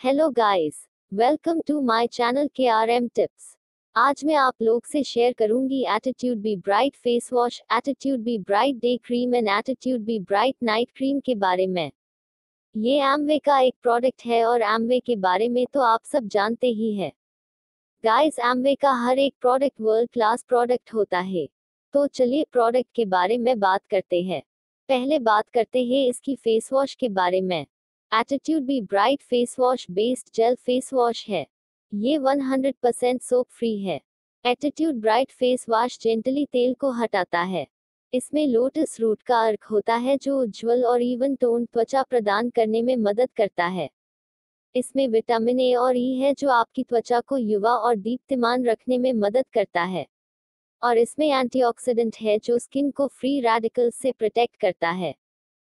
Hello guys, welcome to my channel KRM tips. आज मैं आप लोग से शेयर करूंगी attitude be bright face wash, attitude be bright day cream and attitude be bright night cream के बारे में। ये एमवे का एक प्रोडक्ट है और एमवे के बारे में तो आप सब जानते ही हैं। गाइस, एमवे का हर एक प्रोडक्ट वर्ल्ड क्लास प्रोडक्ट होता है। तो चलिए प्रोडक्ट के बारे में बात करते हैं। पहले बात करते हैं इसकी फेस वॉश के बारे में। Attitude be bright face wash based gel face wash है। ये 100% सोप फ्री है। Attitude bright face wash gently तेल को हटाता है। इसमें लोटस रूट का अर्क होता है जो उज्ज्वल और इवन टोन त्वचा प्रदान करने में मदद करता है। इसमें विटामिन ए और ई है जो आपकी त्वचा को युवा और दीप्तिमान रखने में मदद करता है। और इसमें एंटीऑक्सीडेंट है जो स्किन को फ्री रेडिकल्स से प्रोटेक्ट करता है।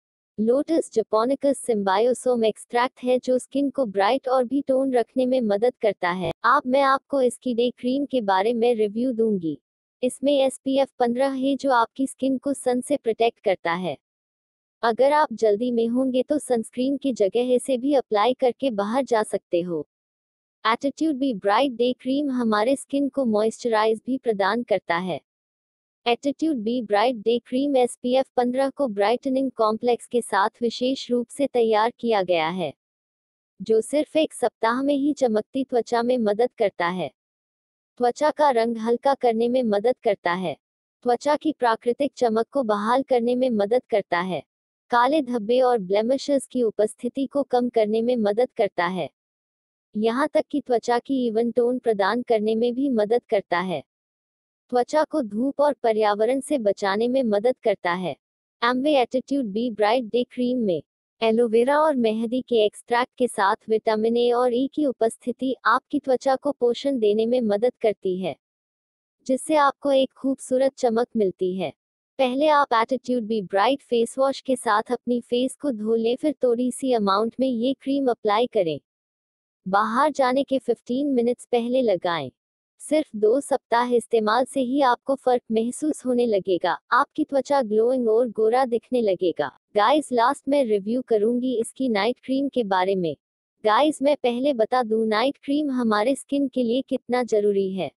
लोटस जपोनिकस सिम्बायोसोम एक्सट्रैक्ट है जो स्किन को ब्राइट और भी टोन रखने में मदद करता है। मैं आपको इसकी डे क्रीम के बारे में रिव्यू दूंगी। इसमें SPF 15 है जो आपकी स्किन को सन से प्रोटेक्ट करता है। अगर आप जल्दी में होंगे तो सनस्क्रीन की जगह इसे भी अप्लाई करके बाहर जा सकते हो। Attitude be bright day cream हमारे स्किन को मॉइस्चराइज भी प्रदान करता है। Attitude be bright day cream SPF 15 को ब्राइटनिंग कॉम्प्लेक्स के साथ विशेष रूप से तैयार किया गया है, जो सिर्फ एक सप्ताह में ही चमकती त्वचा में मदद करता है। त्वचा का रंग हल्का करने में मदद करता है। त्वचा की प्राकृतिक चमक को बहाल करने में मदद करता है। काले धब्बे और ब्लेमिशेस की उपस्थिति को कम करने में मदद करता है। यहाँ तक कि त्वचा की इवन टोन प्रदान करने में भी मदद करता है। त्वचा को धूप और पर्यावरण से बचाने में मदद करता है। Amway attitude be bright day cream में एलोवेरा और मेहंदी के एक्सट्रैक्ट के साथ विटामिन ए और ई की उपस्थिति आपकी त्वचा को पोषण देने में मदद करती है, जिससे आपको एक खूबसूरत चमक मिलती है। पहले आप attitude be bright face wash के साथ अपनी फेस को धो लें, फिर थोड़ी सी अमाउंट में ये क्रीम अप्लाई करें। बाहर जाने के 15 मिनट्स पहले लगाएं। सिर्फ 2 सप्ताह इस्तेमाल से ही आपको फर्क महसूस होने लगेगा। आपकी त्वचा ग्लोइंग और गोरा दिखने लगेगा। गाइस, लास्ट में रिव्यू करूंगी इसकी नाइट क्रीम के बारे में। गाइस, मैं पहले बता दूं नाइट क्रीम हमारे स्किन के लिए कितना जरूरी है।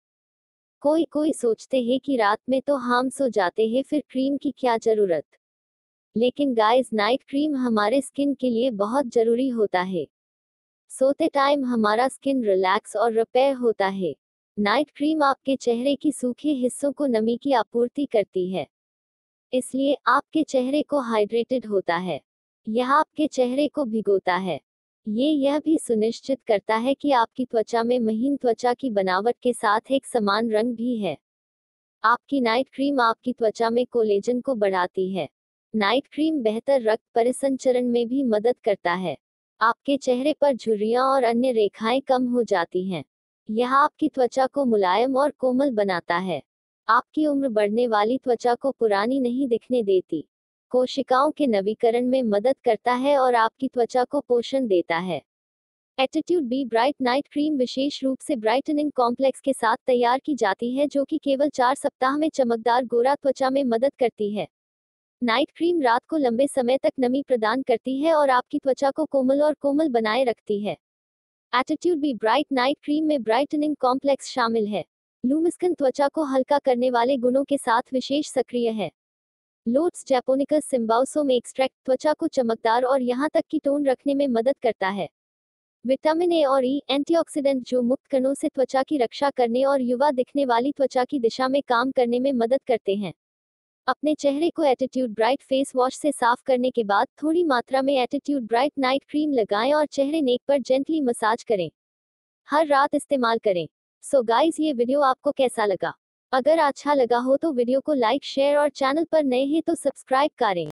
कोई सोचते हैं कि रात में तो हम सो जाते हैं, फिर क्रीम की क्या जरूरत। लेकिन गाइस, नाइट क्रीम हमारे स्किन के लिए बहुत जरूरी होता है। सोते टाइम हमारा स्किन रिलैक्स और रिपेयर होता है। नाइट क्रीम आपके चेहरे की सूखे हिस्सों को नमी की आपूर्ति करती है, इसलिए आपके चेहरे को हाइड्रेटेड होता है। यह आपके चेहरे को भिगोता है। यह भी सुनिश्चित करता है कि आपकी त्वचा में महीन त्वचा की बनावट के साथ एक समान रंग भी है। आपकी नाइट क्रीम आपकी त्वचा में कोलेजन को बढ़ाती है। नाइट क्रीम बेहतर रक्त परिसंचरण में भी मदद करता है। आपके चेहरे पर झुर्रियां और अन्य रेखाएं कम हो जाती हैं। यह आपकी त्वचा को मुलायम और कोमल बनाता है। आपकी उम्र बढ़ने वाली त्वचा को पुरानी नहीं दिखने देती। कोशिकाओं के नवीकरण में मदद करता है और आपकी त्वचा को पोषण देता है। Attitude be bright night cream विशेष रूप से ब्राइटनिंग कॉम्प्लेक्स के साथ तैयार की जाती है, जो कि केवल 4 सप्ताह में चमकदार गोरा त्वचा में मदद करती है। नाइट क्रीम रात को लंबे समय तक नमी प्रदान करती है और आपकी त्वचा को कोमल बनाए रखती है। Attitude be bright night cream में ब्राइटनिंग कॉम्प्लेक्स शामिल है। लूमिस्किन त्वचा को हल्का करने वाले गुणों के साथ विशेष सक्रिय है। लोटस जैपोनिकस सिम्बायोसोम एक्सट्रैक्ट त्वचा को चमकदार और यहां तक कि टोन रखने में मदद करता है। विटामिन ए और ई एंटीऑक्सीडेंट जो मुक्त कणों से त्वचा की रक्षा करने और युवा दिखने वाली त्वचा की दिशा में काम करने में मदद करते हैं। अपने चेहरे को एटीट्यूड ब्राइट फेस वॉश से साफ करने के बाद थोड़ी मात्रा में एटीट्यूड ब्राइट नाइट क्रीम लगाएं और चेहरे नेक पर जेंटली मसाज करें। हर रात इस्तेमाल करें। सो गाइस, ये वीडियो आपको कैसा लगा? अगर अच्छा लगा हो तो वीडियो को लाइक, शेयर और चैनल पर नए हैं तो सब्सक्राइब करें।